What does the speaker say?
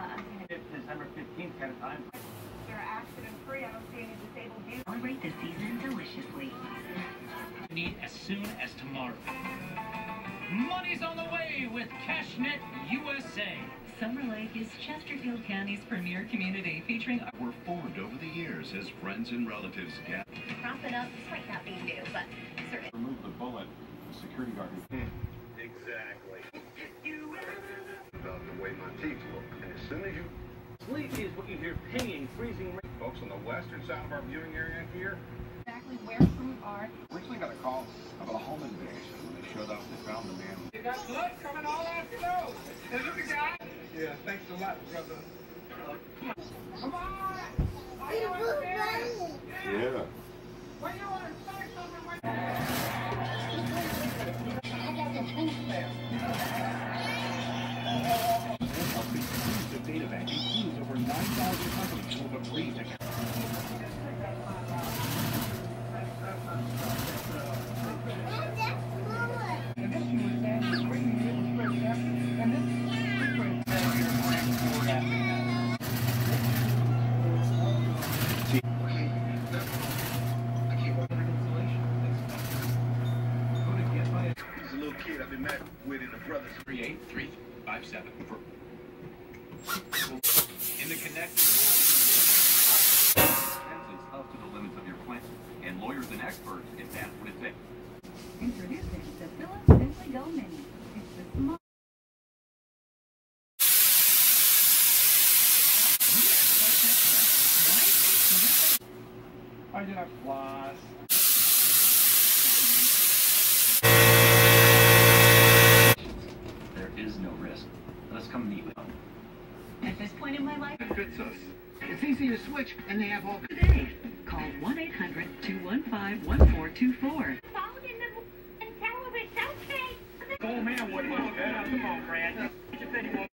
December 15th kind of time. They're accident-free. I don't see any disabled views. Celebrate the season deliciously. Need as soon as tomorrow. Money's on the way with CashNet USA. Summer Lake is Chesterfield County's premier community, featuring were formed over the years as friends and relatives gather. Prop it up. This might not be new, but certainly. Remove the bullet. The security guard. Exactly. About the way my teeth look. And as soon as you... Sleep is what you hear pinging, freezing. Folks on the western side of our viewing area here. Exactly where food are. Originally got a call about a home invasion. When they showed up, they found the man. You got blood coming all out your nose. Is it the guy? Yeah, thanks a lot, brother. Come on! Are you upstairs? Yeah. When you want to start something with how about the food there? The data bank includes over 9,000 companies who have agreed to. And this one was actually bringing it was first after, and this He's a little kid I've been met with in the brothers. 38357 for in the connect expenses up to the limits of your plan, and lawyers and experts if that's what it takes. Introducing the Philips Simply Go Mini. It's the small. I did a floss. There is no risk. Let's come meet with them. At this point in my life, It fits us. It's easy to switch, and they have all. today, call 1-800-215-1424. Phone and tell him it's okay. Old man wouldn't. Come on, Brad.